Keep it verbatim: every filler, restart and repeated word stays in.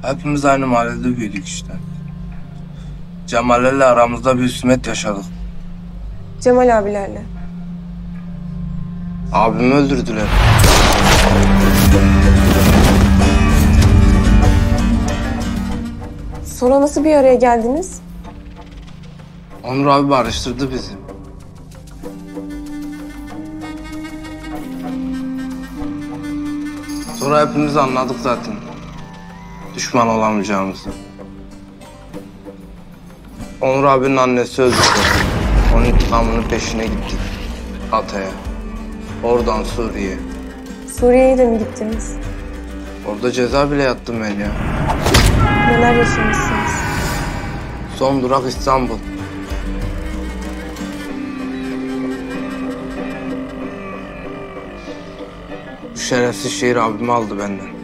Hepimiz aynı mahallede büyüdük işte. Cemal'lerle aramızda bir husumet yaşadık. Cemal abilerle. Abimi öldürdüler. Sonra nasıl bir araya geldiniz? Onur abi barıştırdı bizi. Sonra hepimiz anladık zaten. Düşman olamayacağımızı. Onur abinin annesi öldü. Onun intikamının peşine gittik. Hatay'a. Oradan Suriye. Suriye'ye de mi gittiniz? Orada ceza bile yattım ben ya. Neler yaşamışsınız? Son durak İstanbul. Bu şerefsiz şehir abimi aldı benden.